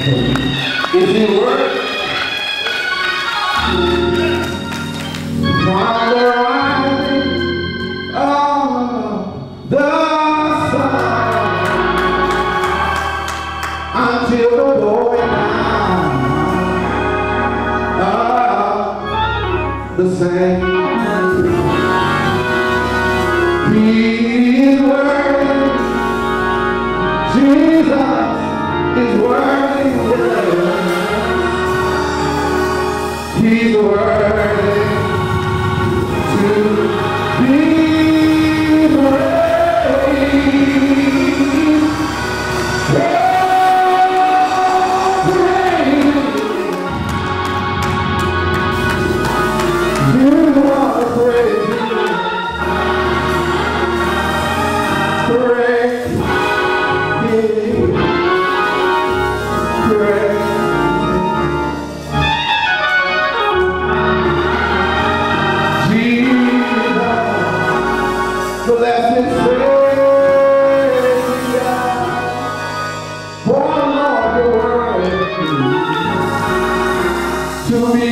If you work from the rising of the sun until the going down of the same, He is worthy. Jesus is worthy. He's worthy to be praised. You are praised. Blessed Savior, born of the world to be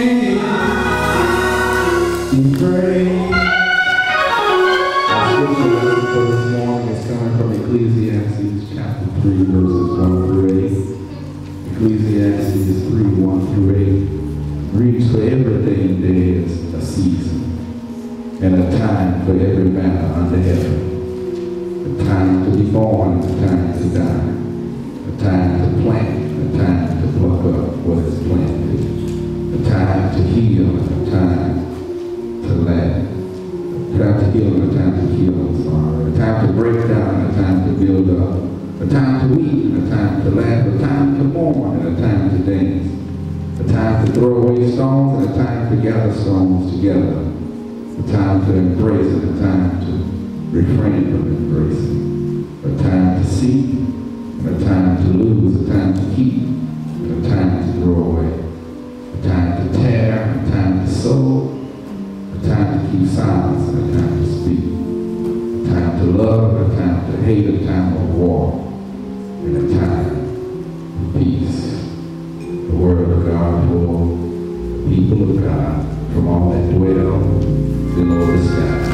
praised. Our scripture lesson for this morning is coming from Ecclesiastes chapter 3, verses 1 through 8. Ecclesiastes 3, 1 through 8 reads, "For everything there is a season, and a time for every matter under heaven, a time to be born, and a time to die, a time to plant, and a time to pluck up what is planted, a time to heal, and a time to laugh, a time to heal, and a time to kill, a time to break down, and a time to build up, a time to weep, and a time to laugh, a time to mourn, and a time to dance, a time to throw away stones, and a time to gather stones together, a time to embrace and a time to refrain from embracing, a time to seek and a time to lose, a time to keep and a time to throw away, a time to tear and a time to sow, a time to keep silence and a time to speak, a time to love and a time to hate, a time of war and a time of peace. The word of God for the people of God from all that dwell below the skies.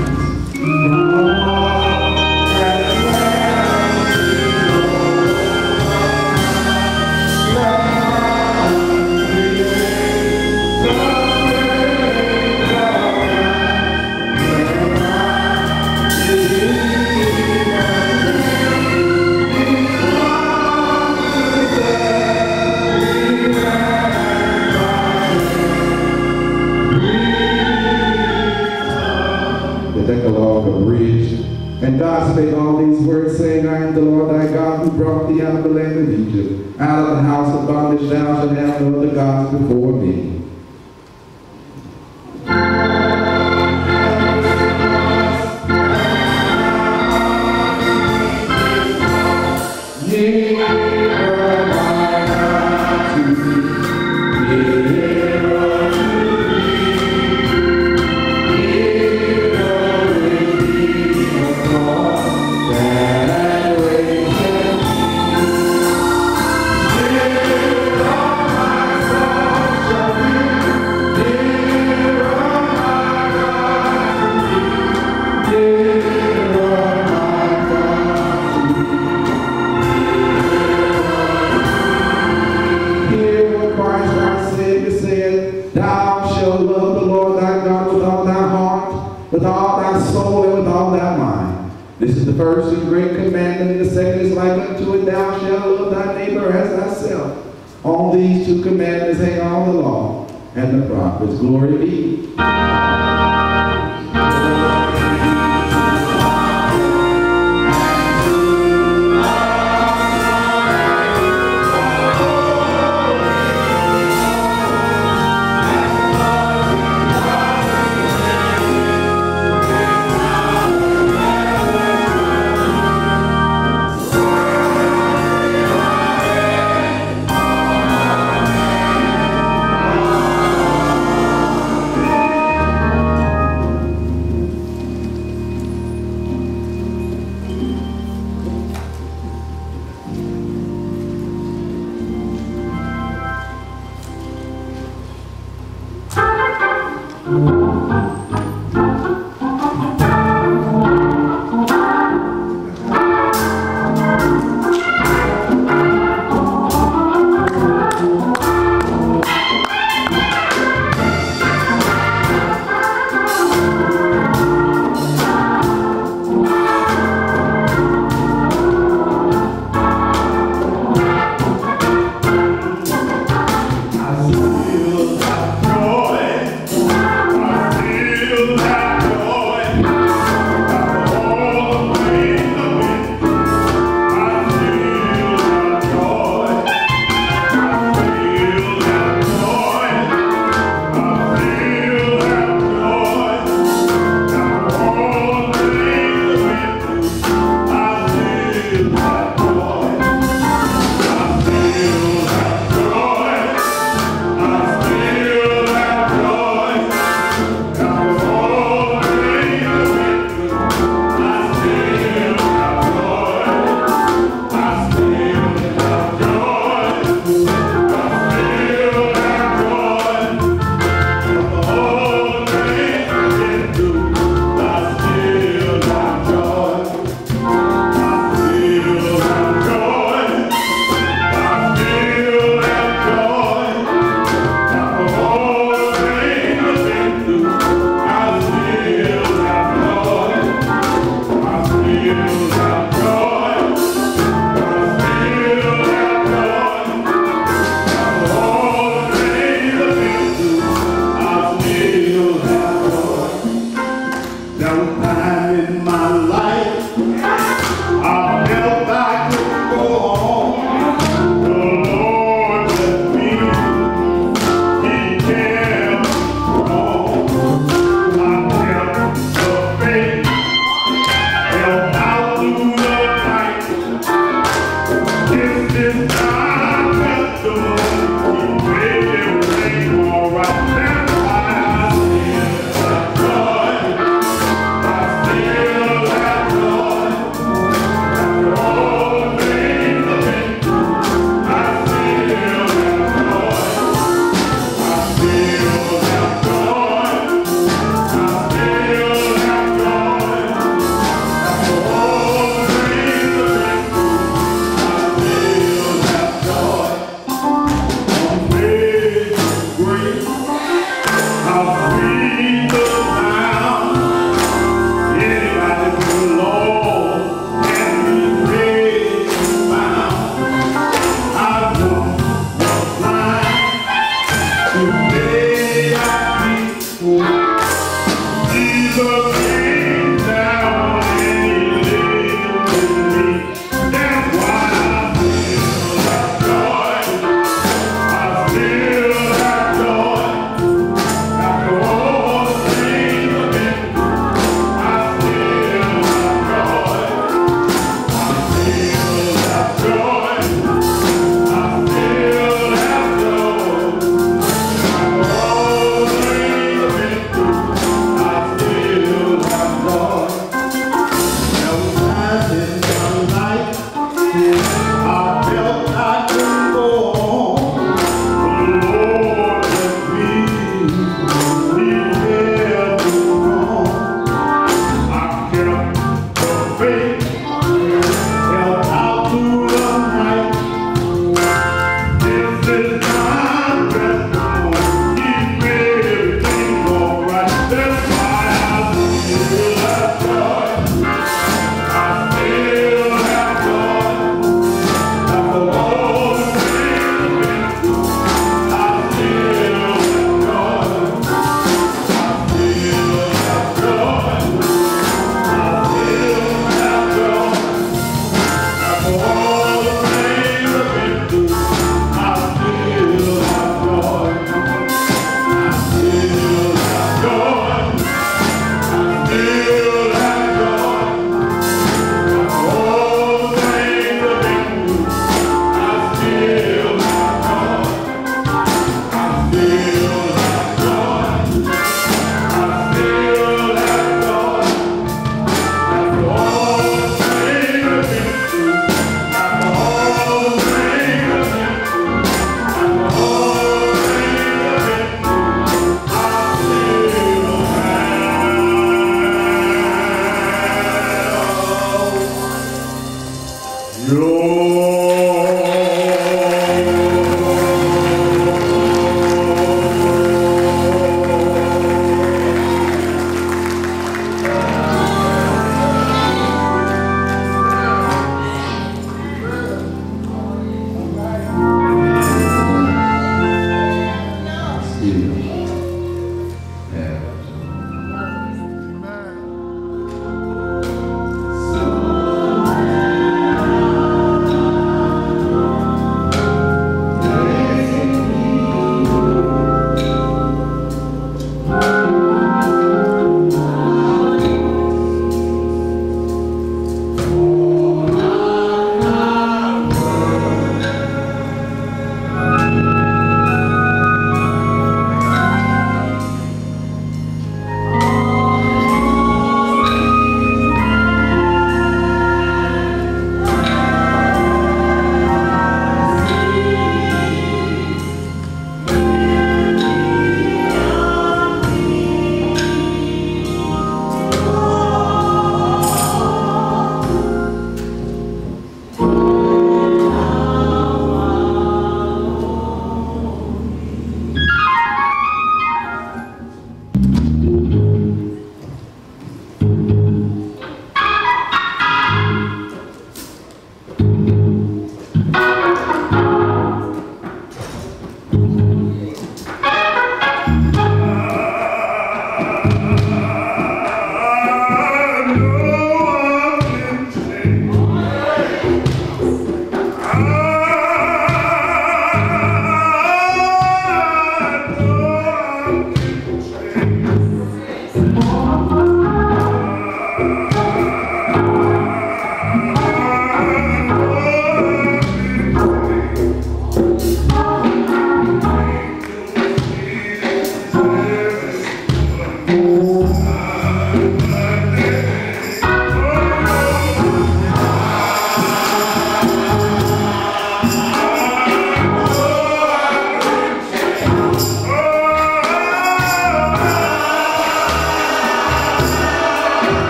And God spake all these words, saying, I am the Lord thy God, who brought thee out of the land of Egypt. Out of the house of bondage thou shalt have no other gods before me. With all thy soul and with all thy mind. This is the first and great commandment, and the second is like unto it, thou shalt love thy neighbor as thyself. On these two commandments hang all the law and the prophets. Glory be.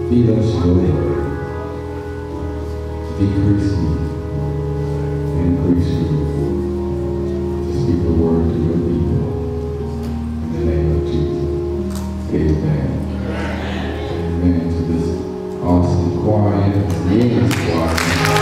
Feed us your word. Decrease me, increase you. To speak the word to your people. In the name of Jesus. Amen. Amen. To this awesome choir, yes, choir.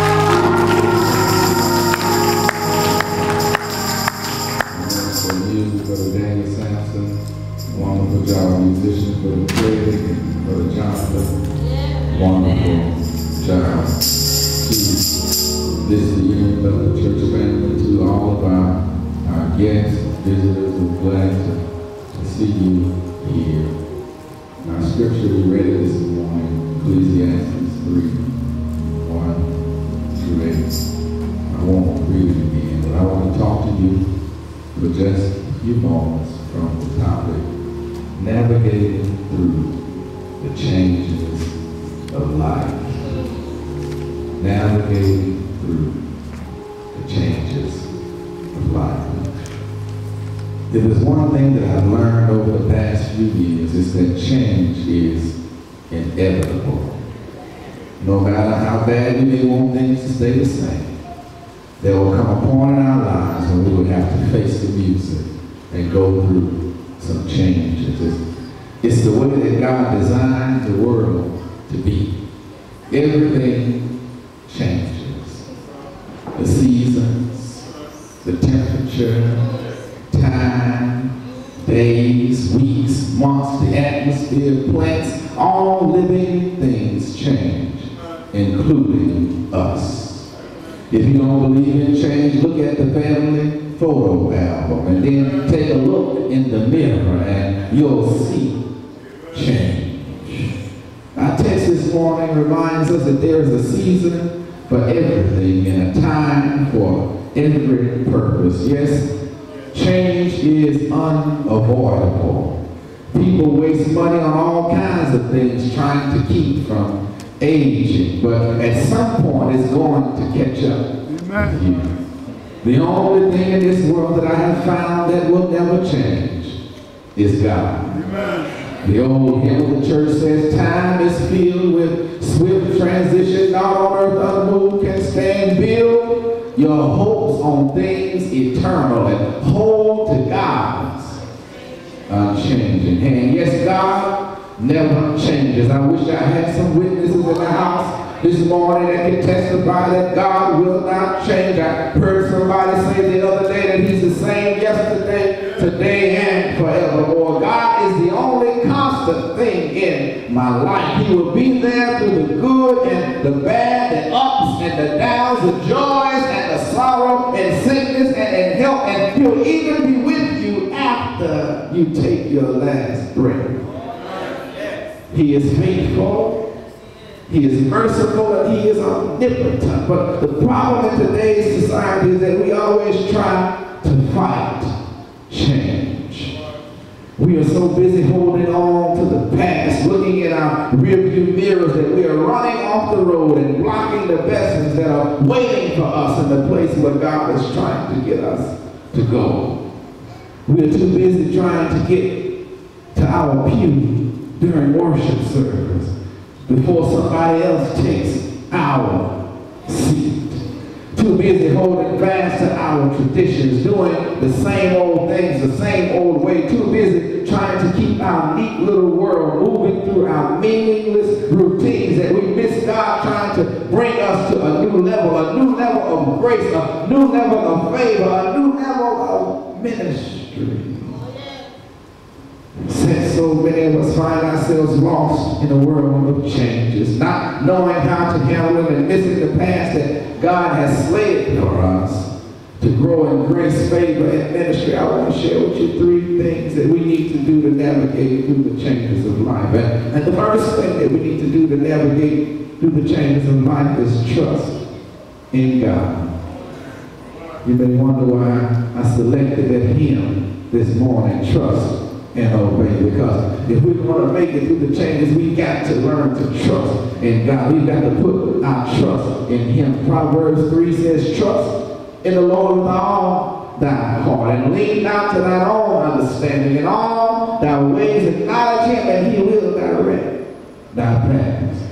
For you, Brother Daniel Sampson, wonderful job, musician, Brother Craig, and Brother Jonathan, wonderful job. To this unit of the church family, to all of our guests, visitors, we're glad to see you here. Our scripture we read this morning, Ecclesiastes 3:1-8. I won't read it again, but I want to talk to you for just a few moments from the topic, navigating through the changes of life. Navigating through the changes of life. If there's one thing that I've learned over the past few years, is that change is inevitable. No matter how bad we may want things to stay the same, there will come a point in our lives when we will have to face the music and go through some changes. It's the way that God designed the world to be. Everything changes. The seasons, the temperature, time, days, weeks, months, the atmosphere, plants, all living things change, including us. If you don't believe in change, look at the family photo album and then take a look in the mirror and you'll see change. Our text this morning reminds us that there is a season for everything and a time for every purpose. Yes, change is unavoidable. People waste money on all kinds of things trying to keep from aging, but at some point it's going to catch up with you. The only thing in this world that I have found that will never change is God. Amen. The old hymn of the church says, time is filled with swift transition, not on earth unmoved can stand. Build your hopes on things eternal and hold to God's unchanging hand. Yes, God never changes. I wish I had some witnesses in the house this morning that can testify that God will not change. I heard somebody say the other day that he's the same yesterday, today, and forevermore. God is the only constant thing in my life. He will be there through the good and the bad, the ups and the downs, the joys and the sorrow, and sickness and in health, and he'll even be with you after you take your last breath. He is faithful, he is merciful, and he is omnipotent. But the problem in today's society is that we always try to fight change. We are so busy holding on to the past, looking in our rearview mirrors, that we are running off the road and blocking the blessings that are waiting for us in the place where God is trying to get us to go. We are too busy trying to get to our pew during worship service before somebody else takes our seat. Too busy holding fast to our traditions, doing the same old things the same old way. Too busy trying to keep our neat little world moving through our meaningless routines, that we miss God trying to bring us to a new level of grace, a new level of favor, a new level of ministry. Since so many of us find ourselves lost in a world of changes, not knowing how to handle it and missing the past that God has slated for us to grow in grace, favor, and ministry, I want to share with you 3 things that we need to do to navigate through the changes of life. And the first thing that we need to do to navigate through the changes of life is trust in God. You may wonder why I selected that hymn this morning, Trust and Obey, because if we're going to make it through the changes, we've got to learn to trust in God. We've got to put our trust in him. Proverbs 3 says, trust in the Lord with all thy heart, and lean not to thine own understanding. In all thy ways acknowledge him, and he will direct thy paths.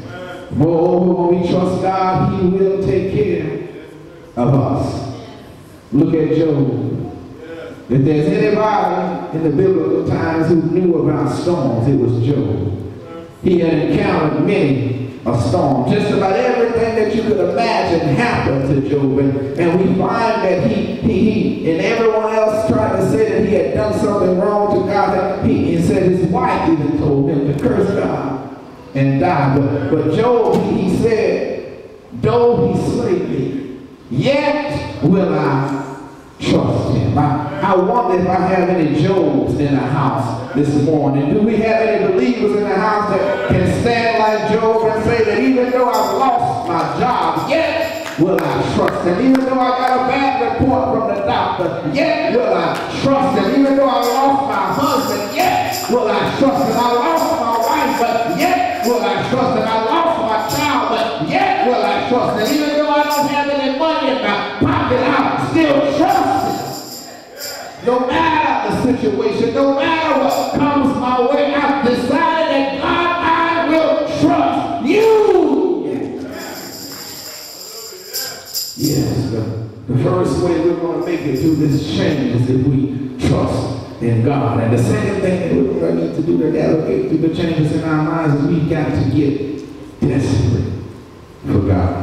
Moreover, when we trust God, he will take care of us. Look at Job. If there's anybody in the biblical times who knew about storms, it was Job. He had encountered many a storm. Just about everything that you could imagine happened to Job. And we find that he and everyone else tried to say that he had done something wrong to God. He said his wife even told him to curse God and die. But Job, he said, though he slay me, yet will I trust him. I wonder if I have any Jobs in the house this morning. Do we have any believers in the house that can stand like Job and say that even though I've lost my job, yet will I trust him? Even though I got a bad report from the doctor, yet will I trust him? Even though I lost my husband, yet will I trust him? I lost my wife, but yet will I trust him? I lost my child, but yet will I trust him? Even though I don't have any money in my pocket, I still trust him. No matter the situation, no matter what comes my way, I've decided that God, I will trust you. Yes, the first way we're going to make it through this change is if we trust in God. And the second thing that we're going to need to do to navigate through the changes in our lives is we've got to get desperate for God.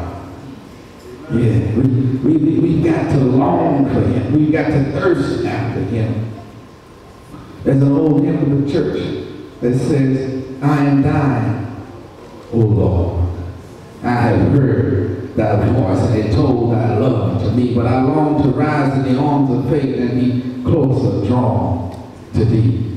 Yeah, we've got to long for him. We've got to thirst after him. There's an old hymn of the church that says, I am thine, O Lord. I have heard thy voice and it told thy love to me, but I long to rise in the arms of faith and be closer drawn to thee.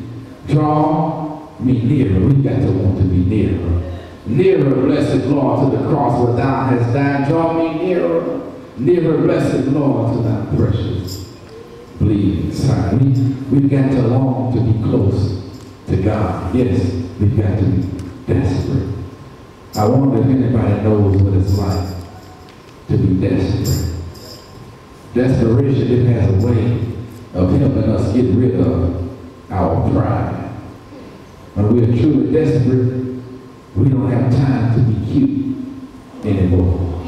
Draw me nearer. We've got to want to be nearer. Nearer, blessed Lord, to the cross where thou hast died. Draw me nearer, nearer, blessed Lord, to thy precious bleeding side. We've got to long to be close to God. Yes, we've got to be desperate. I wonder if anybody knows what it's like to be desperate. Desperation, it has a way of helping us get rid of our pride. When we are truly desperate, we don't have time to be cute anymore.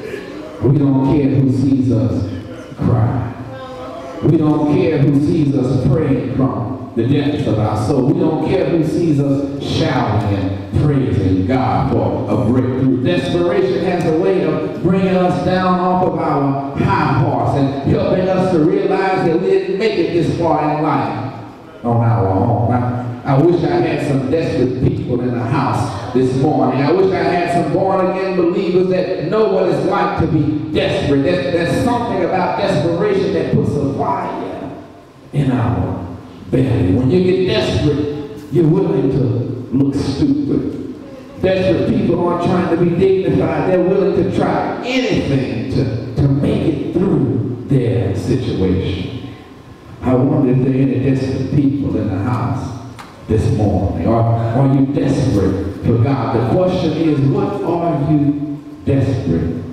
We don't care who sees us cry. We don't care who sees us praying from the depths of our soul. We don't care who sees us shouting and praising God for a breakthrough. Desperation has a way of bringing us down off of our high horse and helping us to realize that we didn't make it this far in life on our own. I wish I had some desperate people in the house this morning. I wish I had some born-again believers that know what it's like to be desperate. There's something about desperation that puts a fire in our belly. When you get desperate, you're willing to look stupid. Desperate people aren't trying to be dignified. They're willing to try anything to make it through their situation. I wonder if there are any desperate people in the house this morning. Are you desperate for God? The question is, what are you desperate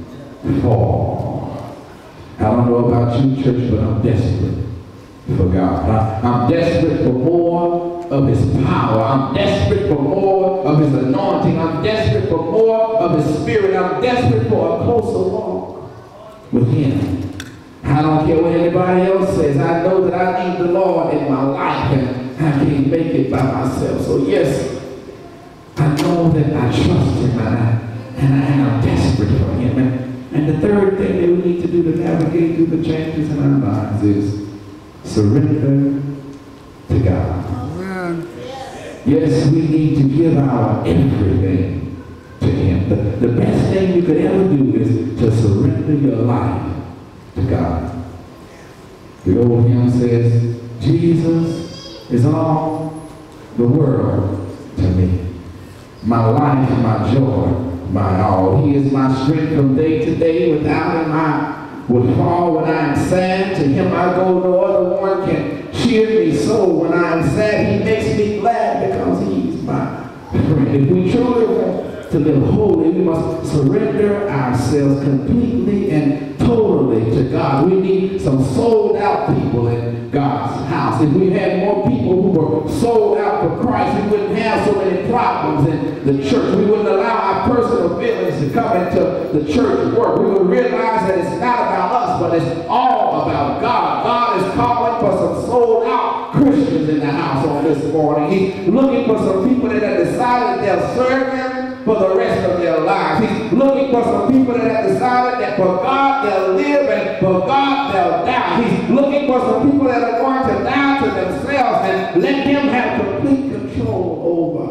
for? I don't know about you, church, but I'm desperate for God. I'm desperate for more of his power. I'm desperate for more of his anointing. I'm desperate for more of his spirit. I'm desperate for a closer walk with him. I don't care what anybody else says. I know that I need the Lord in my life, and I can't make it by myself. So yes, I know that I trust him, and I'm desperate for him. And the third thing that we need to do to navigate through the changes in our lives is surrender to God. Amen. Yes, we need to give our everything to him. The best thing you could ever do is to surrender your life to God. The old hymn says, Jesus is all the world to me. My life, my joy, my all. He is my strength from day to day. Without him I would fall when I am sad. To him I go, no other one can cheer me so. When I am sad, he makes me glad because he's my friend. If we truly want to live holy, we must surrender ourselves completely and totally to God. We need some sold out people in God's house. If we had more people who were sold out for Christ, we wouldn't have so many problems in the church. We wouldn't allow our personal feelings to come into the church work. We would realize that it's not about us, but it's all about God. God is calling for some sold-out Christians in the house on this morning. He's looking for some people that have decided they'll serve Him for the rest of their lives. He's looking for some people that have decided that for God they'll live and for God they'll die. He's looking for some people that are going to die to themselves and let Him have complete control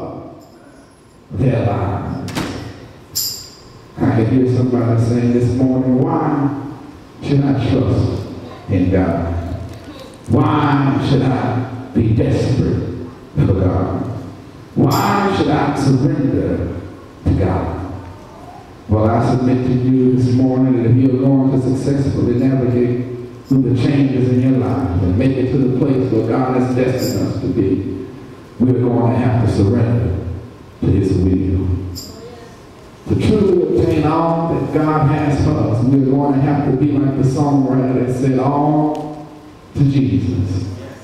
over their lives. I can hear somebody saying this morning, why should I trust in God? Why should I be desperate for God? Why should I surrender to God? Well, I submit to you this morning that if you're going to successfully navigate through the changes in your life and make it to the place where God has destined us to be, we're going to have to surrender to His will. To truly obtain all that God has for us, we're going to have to be like the songwriter that said, all to Jesus.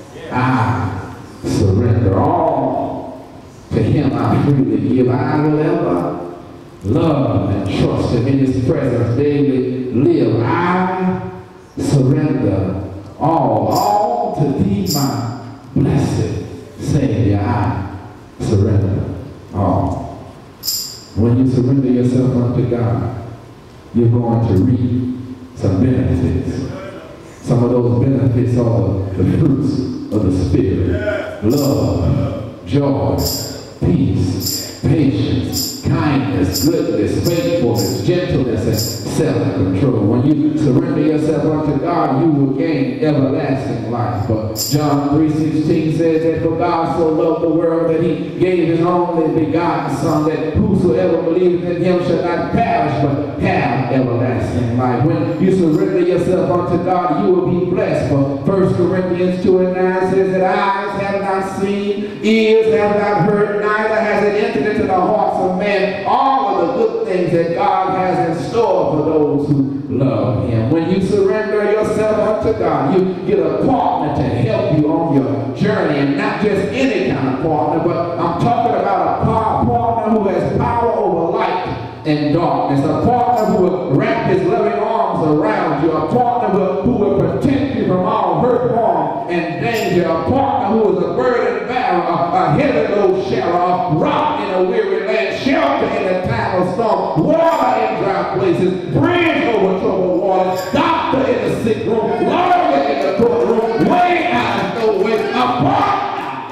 I surrender all to Him. I freely give. I will ever love and trust Him in His presence daily live. I surrender all to Thee, my blessed Savior. I surrender all. When you surrender yourself unto God, you're going to reap some benefits. Some of those benefits are the fruits of the Spirit. Love, joy, peace, patience, kindness, goodness, faithfulness, gentleness, and self-control. When you surrender yourself unto God, you will gain everlasting life. But John 3:16 says that for God so loved the world that He gave His only begotten Son, that whosoever believes in Him shall not perish but have everlasting life. When you surrender yourself unto God, you will be blessed. For 1 Corinthians 2:9 says that eyes have not seen, ears have not heard, neither has it entered into the hearts of men all of the good things that God has in store for those who love Him. When you surrender yourself unto God, you get a partner to help you on your journey, and not just any kind of partner, but I'm talking about a partner who has power over light and darkness, a partner who will wrap His loving arms around you, a partner who will protect you from all hurt, harm, and danger, a partner who is a burden bearer, a heavy load sharer, a rock in a weary land, shelter in a time of storm, water in dry places, bridge over troubled waters, doctor in the sick room, lawyer in the courtroom, way out of no way, a partner.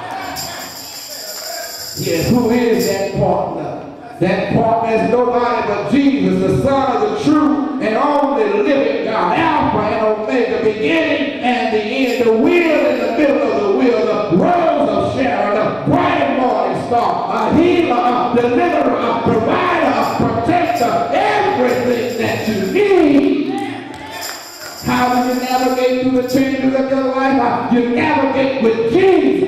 Yes, who is that partner? That partner is nobody but Jesus, the Son of the true and only living God, Alpha and Omega, beginning and the end, the wheel in the middle of the wheel, the rose of Sharon, the bright morning star, a healer, a deliverer, a provider, a protector, everything that you need. How do you navigate through the changes of your life? You navigate with Jesus.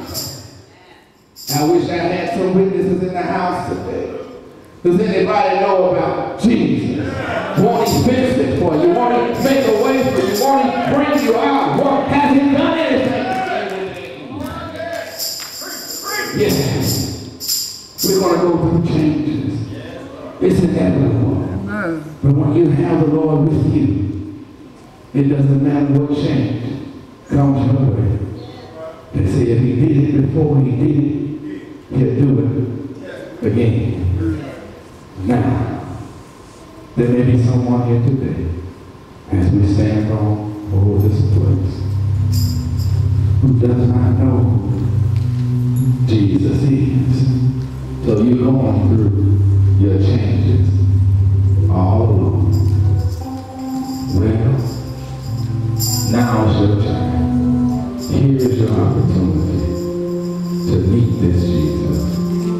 I wish I had some witnesses in the house today. Does anybody know about Jesus? Won't He fix it for you? Won't He make a way for you? Won't He bring you out? Has He done anything? Yes. We're going to go through changes. It's inevitable. But when you have the Lord with you, it doesn't matter what change comes your way. They say if He did it before, He did it, He'll do it again. Now, there may be someone here today, as we stand on over this place, who does not know who Jesus is. So you're going through your changes all alone. Well, now's your time. Here's your opportunity to meet this Jesus.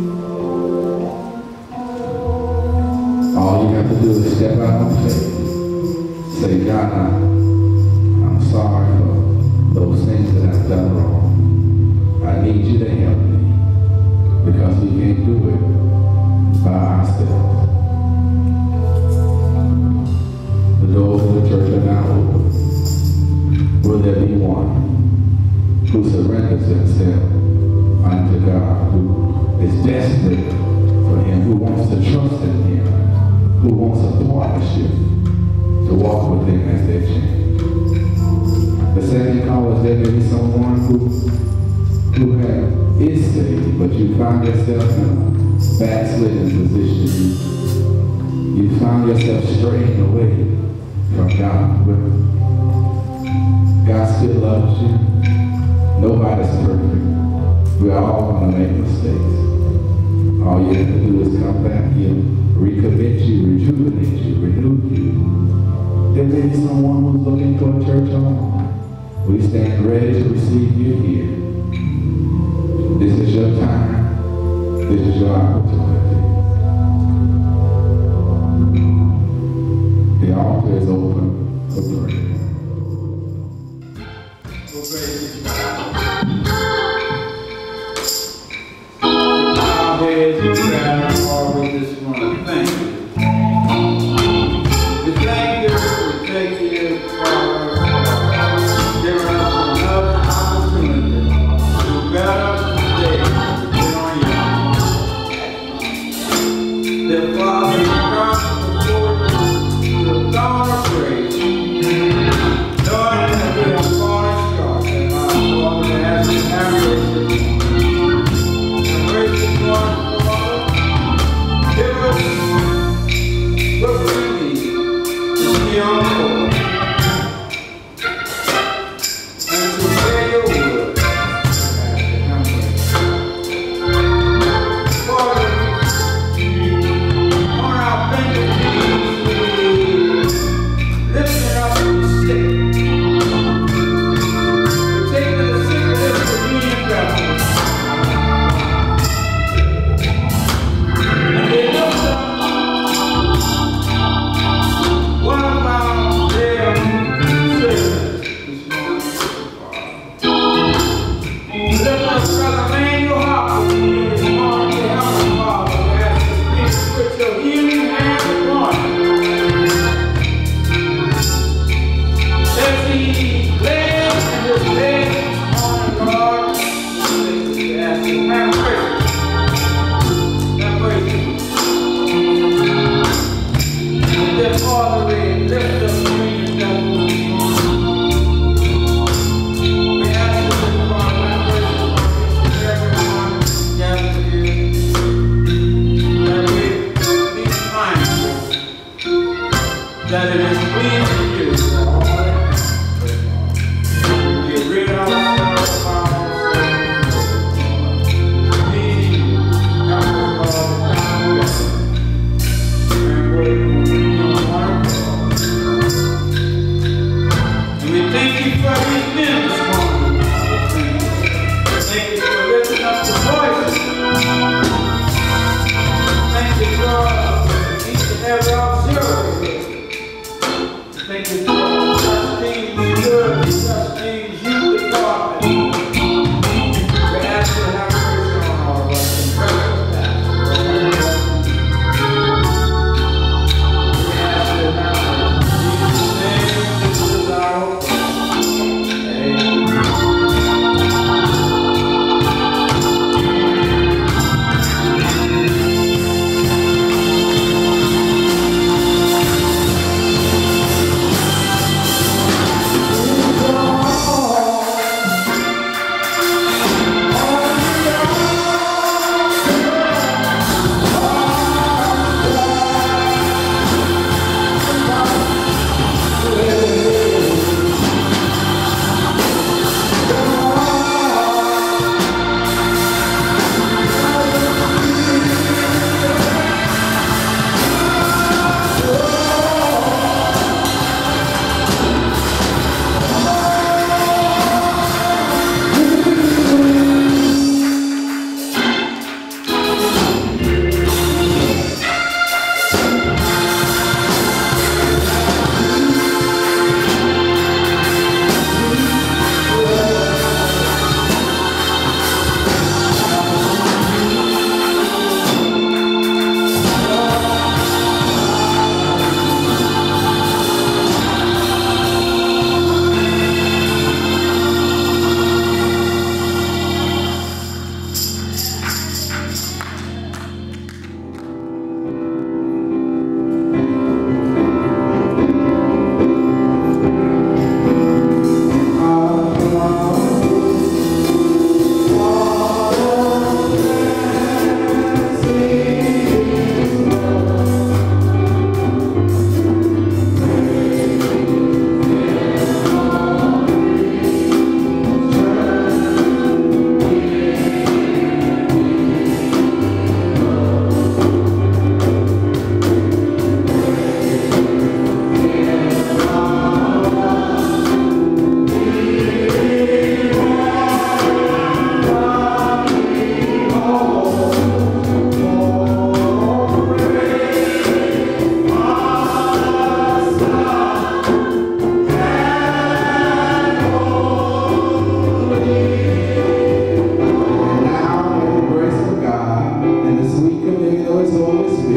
All you have to do is step out on faith. Say, God, I'm sorry for those things that I've done wrong. I need you to help me, because we can't do it by ourselves. The doors of the church are now open. Will there be one who surrenders himself unto God, who is desperate for Him, who wants to trust in Him? partnership to walk with them as they change. The second call is there may be someone who is saved, but you find yourself in a backslidden position. You find yourself straying away from God. But God still loves you. Nobody's perfect. We're all going to make mistakes. All you have to do is come back. He'll recommit you, rejuvenate you, renew you. There may be someone who's looking for a church home. We stand ready to receive you here. This is your time. This is your opportunity. The altar is open for prayer. Well, praise God. Heads and bow forward this morning. Thank you. We thank you for taking you, Father, giving us another opportunity to better today than on you. That Father, you come before the throne of grace, knowing that we are falling short, and our Father has to have mercy. Give us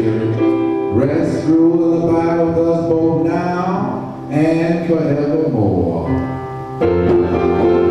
Spirit, rest, rule, and abide with us both now and forevermore.